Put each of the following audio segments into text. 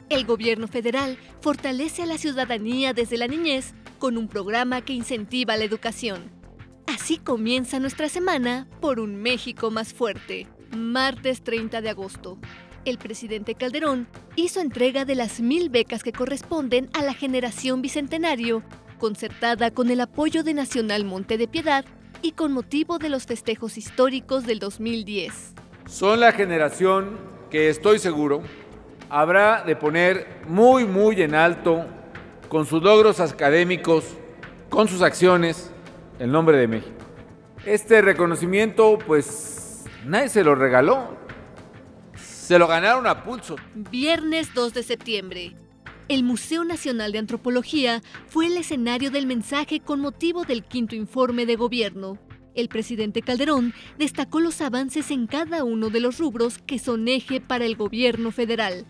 El gobierno federal fortalece a la ciudadanía desde la niñez con un programa que incentiva la educación. Así comienza nuestra semana por un México más fuerte. Martes 30 de agosto. El presidente Calderón hizo entrega de las 1000 becas que corresponden a la generación bicentenario, concertada con el apoyo de Nacional Monte de Piedad y con motivo de los festejos históricos del 2010. Son la generación que, estoy seguro, habrá de poner muy en alto, con sus logros académicos, con sus acciones, el nombre de México. Este reconocimiento, pues, nadie se lo regaló, se lo ganaron a pulso. Viernes 2 de septiembre. El Museo Nacional de Antropología fue el escenario del mensaje con motivo del 5º informe de gobierno. El presidente Calderón destacó los avances en cada uno de los rubros que son eje para el gobierno federal.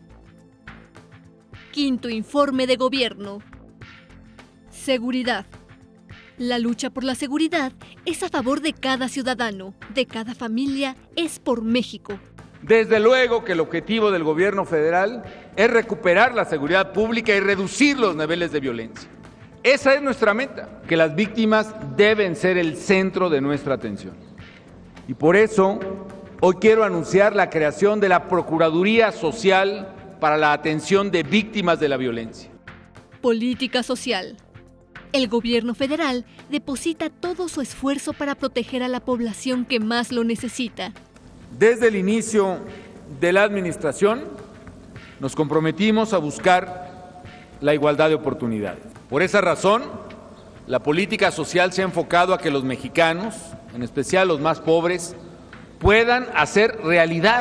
5º informe de gobierno. Seguridad. La lucha por la seguridad es a favor de cada ciudadano, de cada familia, es por México. Desde luego que el objetivo del gobierno federal es recuperar la seguridad pública y reducir los niveles de violencia. Esa es nuestra meta, que las víctimas deben ser el centro de nuestra atención. Y por eso, hoy quiero anunciar la creación de la Procuraduría Social para la atención de víctimas de la violencia. Política social. El gobierno federal deposita todo su esfuerzo para proteger a la población que más lo necesita. Desde el inicio de la administración, nos comprometimos a buscar la igualdad de oportunidades. Por esa razón, la política social se ha enfocado a que los mexicanos, en especial los más pobres, puedan hacer realidad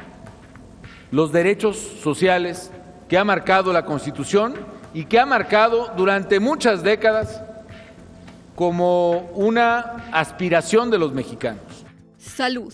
los derechos sociales que ha marcado la Constitución y que ha marcado durante muchas décadas como una aspiración de los mexicanos. Salud.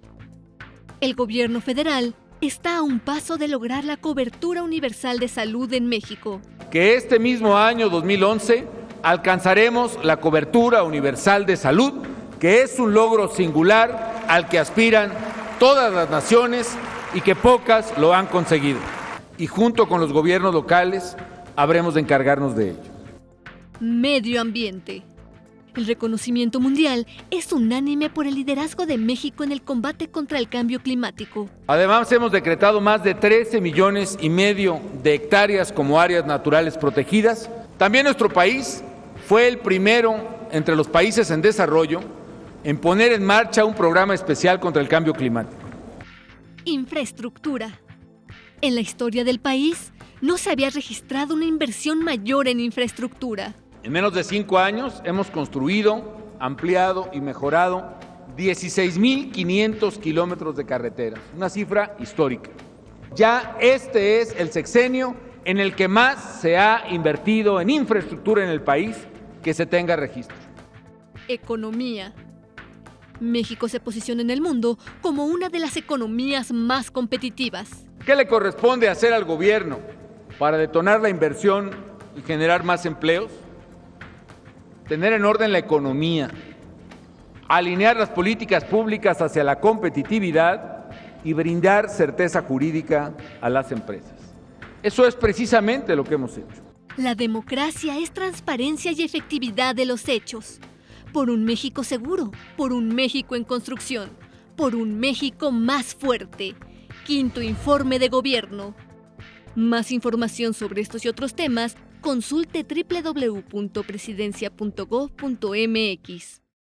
El gobierno federal está a un paso de lograr la cobertura universal de salud en México. Que este mismo año 2011 alcanzaremos la cobertura universal de salud, que es un logro singular al que aspiran todas las naciones y que pocas lo han conseguido. Y junto con los gobiernos locales habremos de encargarnos de ello. Medio ambiente. El reconocimiento mundial es unánime por el liderazgo de México en el combate contra el cambio climático. Además, hemos decretado más de 13,5 millones de hectáreas como áreas naturales protegidas. También nuestro país fue el primero entre los países en desarrollo en poner en marcha un programa especial contra el cambio climático. Infraestructura. En la historia del país no se había registrado una inversión mayor en infraestructura. En menos de 5 años hemos construido, ampliado y mejorado 16,500 kilómetros de carreteras, una cifra histórica. Ya este es el sexenio en el que más se ha invertido en infraestructura en el país que se tenga registro. Economía. México se posiciona en el mundo como una de las economías más competitivas. ¿Qué le corresponde hacer al gobierno para detonar la inversión y generar más empleos? Tener en orden la economía, alinear las políticas públicas hacia la competitividad y brindar certeza jurídica a las empresas. Eso es precisamente lo que hemos hecho. La democracia es transparencia y efectividad de los hechos. Por un México seguro, por un México en construcción, por un México más fuerte. 5º informe de gobierno. Más información sobre estos y otros temas, consulte www.presidencia.gov.mx.